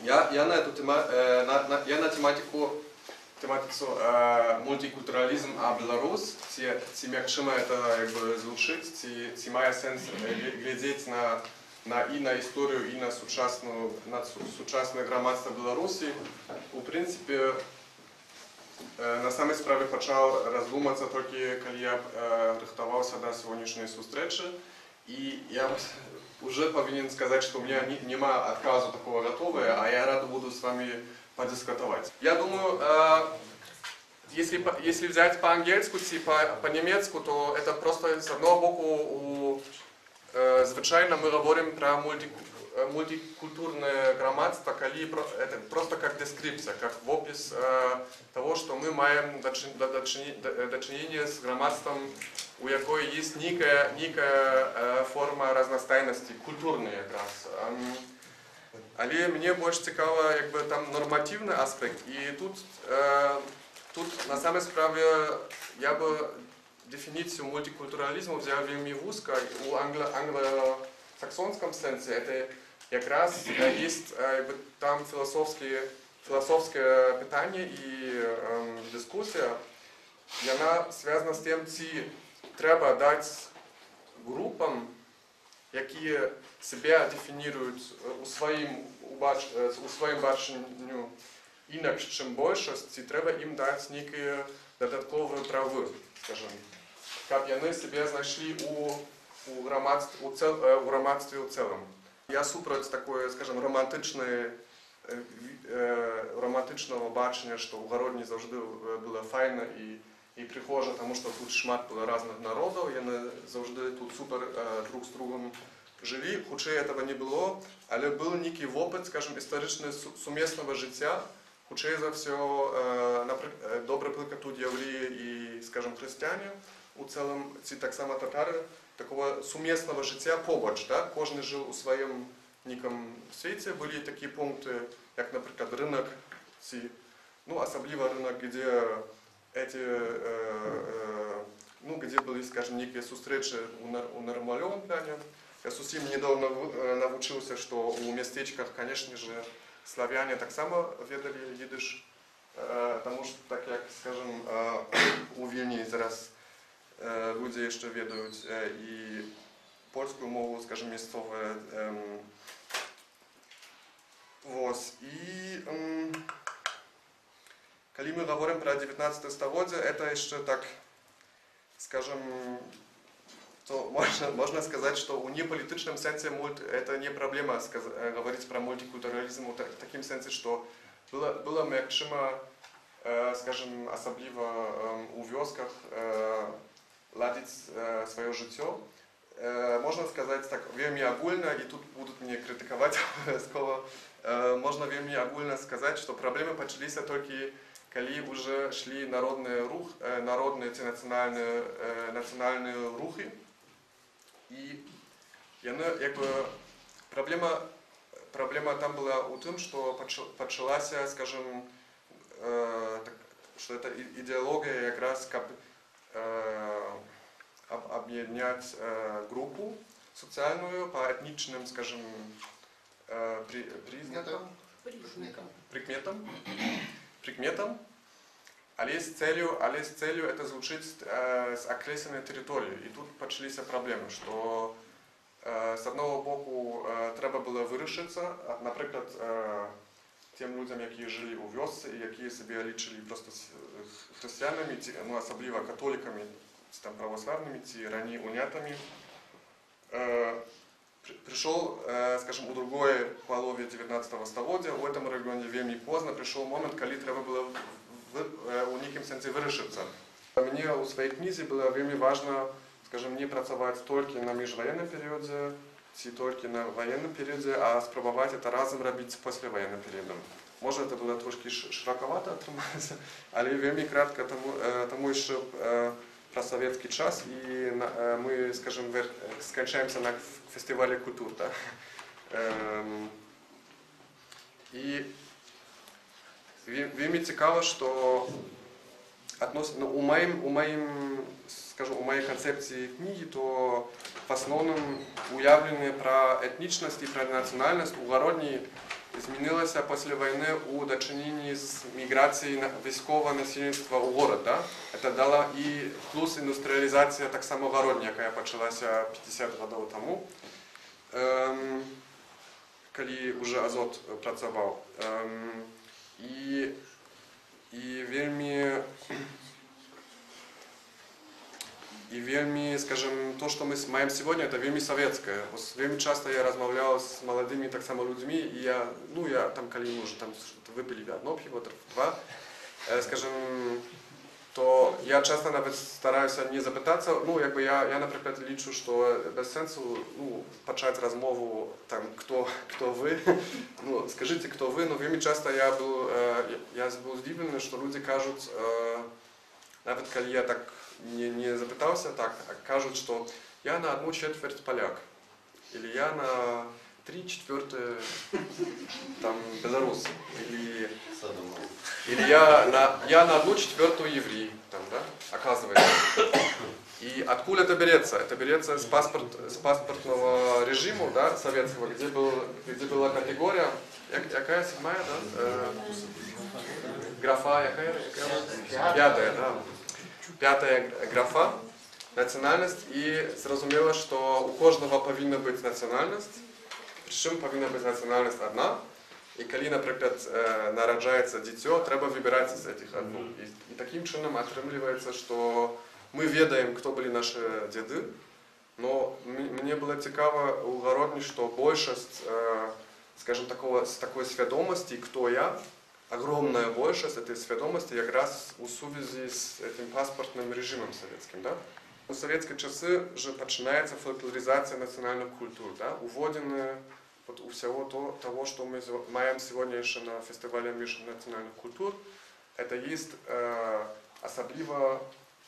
Я на эту я на тематику мультикультурализм а Беларусь, ці мякчыма это якби звучыць, ці мае сэнс глядзець на історію і на сучасне грамадства Беларусі. У прынцыпе, на самай справе пачаў раздумацца толькі, калі я рыхтаваўся да сённяшняй сустрэчы. И я уже повинен сказать, что у меня нема отказу такого готового, а я рад буду с вами подискутовать. Я думаю, если взять по-ангельску и по-немецку, то это просто с одного боку, звичайно, мы говорим про мультикультурное громадство, это просто как дескрипция, как в опис того, что мы маем дочинение с громадством, у якої є некая форма разностайності, культурна якраз. Але мені більш цікаво, якби там нормативний аспект. І тут на самой справі я би дефініцію мультикультуралізму взяв вельми вузько. У англосаксонському сенсі це якраз є там філософське питання і дискусія. І вона зв'язана з тим, треба дати групам, які себе дефінірують у своїм баченню інакше, чим більшість, треба їм дати які додаткові прави, скажімо, щоб вони себе знайшли у громадстві у цілому. Я супроть такої, скажімо, романтичного бачення, що у Городні завжди було файно і прихожа, тому що тут шмат було різних народів, вони завжди тут супер друг з другом жили, хоча цього не було, але був некий опит, скажімо, історичного сумісного життя, хоча за все, добре приклад тут євреї і, скажімо, християни, у цілому, ці так само татари, такого сумісного життя побач, так? Кожен жив у своєму некому світі, були такі пункти, як, наприклад, ринок, особливо ринок, де где были, скажем, некие встречи у нормальном плане. Я совсем недавно научился, что у местечках, конечно же, славяне так само ведали идиш, потому что, так как, скажем, у Вильні зараз люди еще ведают и польскую мову, скажем, местовую. И когда мы говорим про 19 столетие, это еще так, скажем, то можно сказать, что у неполитичном сенсе это не проблема говорить про мультикультурализм в таком сенсе, что было мякчыма, скажем, особливо у вёсках ладить свое життя. Можно сказать так вельми огульно, и тут будут меня критиковать обов'язково, можно вельми огульно сказать, что проблемы начались только коли уже шли народные национальные рухи. И проблема там была у том, что почалась, скажем, что это идеология как раз как объединять группу социальную по этничным, скажем, прикметам, але з целью это звучить с окресленной территории. И тут начались проблемы, что с одного боку треба было вирішитися, наприклад, тим людям, які жили у вёсці, які себе лічили просто християнами, особливо католиками, там, православными, ранее унятами. Пришел, скажем, у другой половины 19 столетия, в этом регионе вельми поздно пришел момент, когда треба было у неким сенсі вирішитися. Мені у своїй книзі було вельми важливо, скажем, не працювати тільки на міжвоєнному періоді, чи тільки на воєнному періоді, а спробувати це разом робити з післявоєнним періодом. Може, це було трошки широковато отрималося, але вельми кратко тому що про советский час, и мы, скажем, скончаемся на фестивале культур. Да? И вельми цікаво, что у моей концепции книги, то в основном уявлены про этничность и про национальность у Городней змінилася після війни у дочиненні з міграцією військового насильництва у город. Да? Це дала і плюс індустріалізація так само городня, яка почалася 50 років тому, коли вже азот працював. И вельми, скажем, то, что мы маем сегодня, это вельми советское. Вельми часто я размовлял с молодыми так само людьми, и я там, коли мы уже там выпили одно пиво, два, скажем, то я часто навіть стараюся не запитатися, я, наприклад, лічу, що без сенсу, почати розмову, там, хто ви, скажіть, хто ви, вельми часто я був здивлений, що люди кажуть, навіть коли я так не запитався, кажуть, що я на 1/4 поляк, или я на 3/4 там белорус, или я на 1/4 еврей, там, да, оказывается. И откуда это берется? Это берется с паспортного режима, да, советского, где была категория, какая 7-я, да? Графа, какая? 5-я, да. 5-я графа, національність, і зрозуміло, що у кожного повинна бути національність, причому повинна бути національність одна, і коли, наприклад, народжається дитя, треба вибирати з цих одну. І таким чином отримується, що ми відаємо, хто були наші діди, но мені було цікаво у Городні, що більшість, скажімо, такої свідомості, хто я, огромная большесть этой свідомості якраз у сувязі з этим паспортним режимом советским. Да? У советські часи вже починається фольклоризація національних культур, да? Уводені у всего того, что мы маем сегодня еще на фестивале межнациональных культур, это есть особливо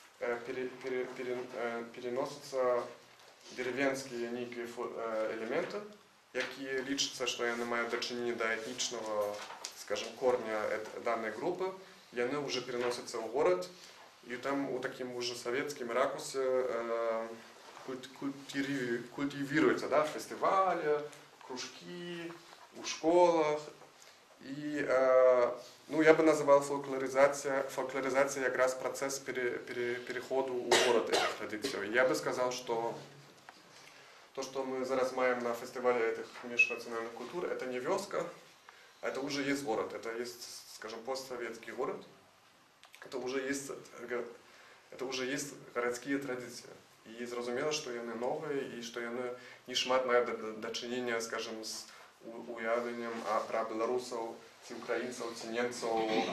переносяться деревенські некие елементи, які лічаться, що вони мають дочинення до етнічного, скажем, корня данной группы, и они уже переносятся в город, и там у таким уже советским ракурсе культивируются, да, фестивали, кружки, у школах. И, я бы называл фольклоризацией как раз процесс переходу у город этих традиций. Я бы сказал, что то, что мы зараз маем на фестивале этих межнациональных культур, это не вёска, это уже есть город, это есть, скажем, постсоветский город, это уже есть городские традиции. І зрозуміло, що вони нові, і що вони не шмат мають дочинення, скажем, з уявленням про білорусів, ці українців, ці німців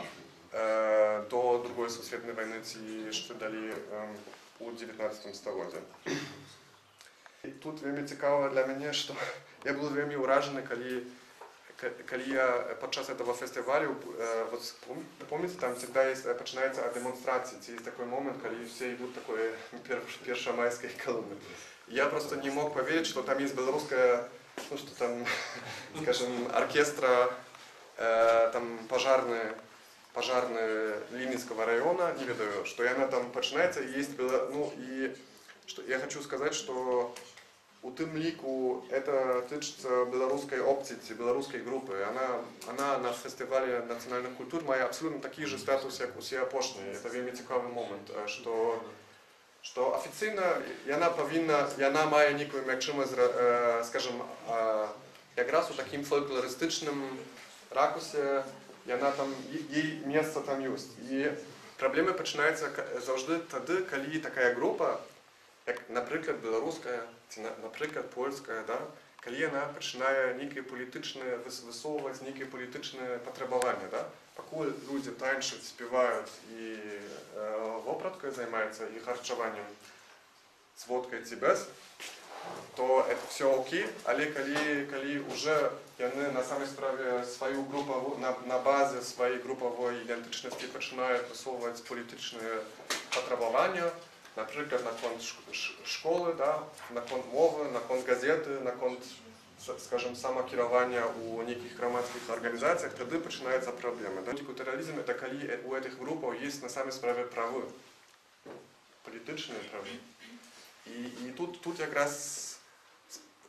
до Другої світової війни, ці що дали у 19 столітті. І тут вельми цікаво для мене, що я був вельми уражений, коли я подчас этого фестивалю, вот помните, там всегда есть, починается от демонстрации, есть такой момент, когда все идут такой первомайской колонны. Я просто не мог поверить, что там есть белорусская, что там, скажем, оркестра, там пожарные Ленинского района, не ведаю, что она там починается, и есть, и что я хочу сказать, что у тим ліку це тичиться білоруської опції, білоруської групи. Вона на фестивалі національних культур має абсолютно такий же статус, як усі опошні. Це вельми цікавий момент, що офіційно вона має ніку, як чимось, скажімо, якраз у таким фольклористичним ракурсі, їй місце там є. І проблеми починаються завжди тоді, коли така група, як, наприклад, білоруська, наприклад, польська, да? Коли вона починає некі політичні, висовувати некі політичні потребування, да? Поки люди танцюють, співають і вопраткою займаються, і харчуванням з водкою чи без, то це все окей, але коли вже вони на самій справі свою групу, на базі своєї групової ідентичності починають висовувати політичні потребування, наприклад, на конт школи, да, на конт мови, на конт газети, на конт, скажімо, самокерування у неких громадських організаціях, тоді починаються проблеми. Мультикультуралізм – це коли у цих групах є на самій справі прави, політичні прави. І тут якраз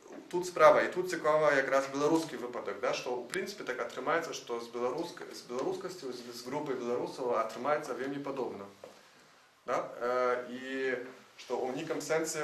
тут справа, і тут цікава якраз білоруський випадок, да, що в принципі так атрымаецца, що з білоруськістю, з групою білорусів атрымаецца вельмі падобна. Да? І що у неком сенсі,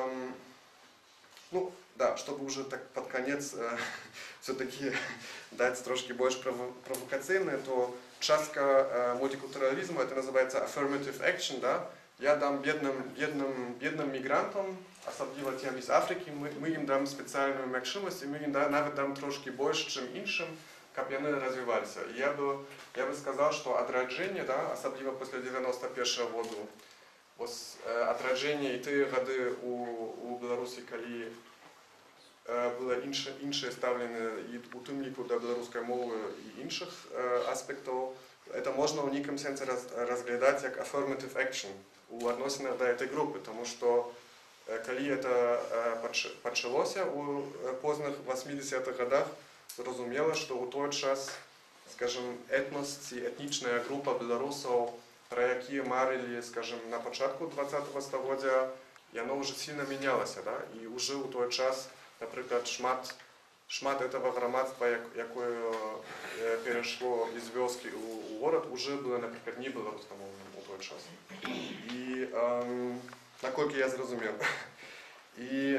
ну, да, чтобы уже так под конец все-таки дать трошки больше провокационные, то частка мультикультурализма, это называется affirmative action, да? Я дам бедным мигрантам, особливо тем из Африки, мы им дам специальную мягчимость, и мы им навіть дам трошки больше, чем іншим, как яны развивались. Я бы сказал, что отраджение, да, особливо после 91-го года, отраджение и те годы у Беларуси, коли было іншие ставлены і у тым ліку да беларускай мовы і іншых аспектаў, это можна ў нейкім сэнсе разглядаць як affirmative action у адносінах да этой групы, тому што калі это пачалося у позных 80-х годах, зразумела, што ў той час, скажем, этнос ці этнічная група беларусаў, пра якія марылі, скажем, на пачатку 20-го стагоддзя, яно ўжо сильно менялася, да? І ўжо ў той час, наприклад, шмат этого громадства, якое перейшло из вёски у город, уже было, наприклад, не белорусскомовним у той час. І, наколькі я зрозумів. І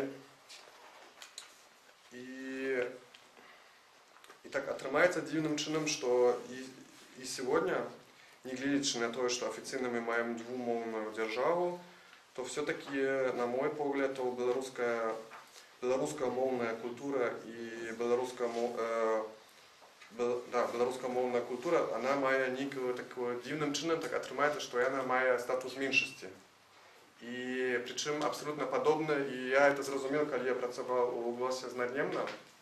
так атрымаецца дзіўным чынам, што і сегодня, не глядячы на тое, што афіцыйна мы маем двумоўную дзяржаву, то все-таки, на мой погляд, то беларускамоўная культура і беларускамоўная культура, она мае нейкую такую дзіўным чынам, так атрымаецца, што яна мае статус меншасці. І прычым абсолютно падобна, і я это зразумеў, калі я працаваў у «Голосе знаднемна»,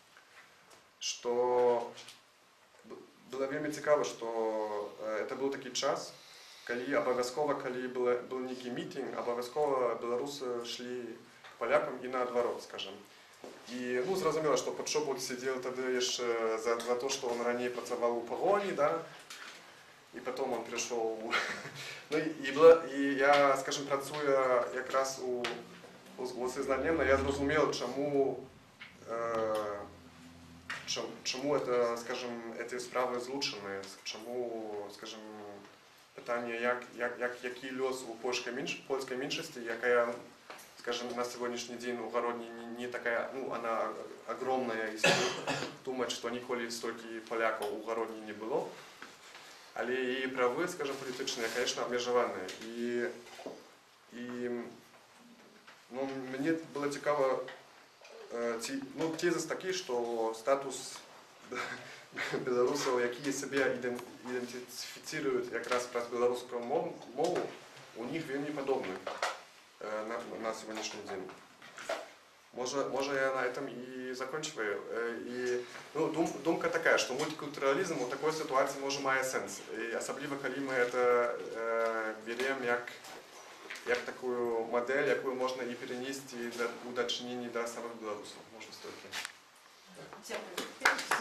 што было вельмі цікава, што это быў такі час, калі абавязкова, калі быў нейкі мітинг, абавязкова беларусы шлі к палякам і наадварот, скажем. І, ну, зразумела, што Падшобут сидзеў тады яшчэ за то, што он раней працаваў у пагоні, да, і потом он пришел. Ну, і я, скажем, працуя якраз у «Голосе знаднемна», я зразумеў, чому это, скажем, эти справы злучаны, чому, скажем, питання, який лёс у польской меньшости, якая, скажем, на сегодняшний день у Городни не такая, ну, она огромная, если думать, что ніколі столькі поляков у Городни не было. Але і правы, скажем, політичні, конечно, обмежовані. І ну, мені було цікаво, ну, тезис такий, що статус білорусів, які себе ідентифіцирують якраз про білоруську мову, у них вельми подобний на сьогоднішній день. Може я на этом и заканчиваю. И, ну, думка такая, что мультикультурализм у такой ситуации може має сенс. И особливо, коли мы это берем як такую модель, яку можна і перенести у дочиненні до самих білорусів. Можна стільки. Дякую.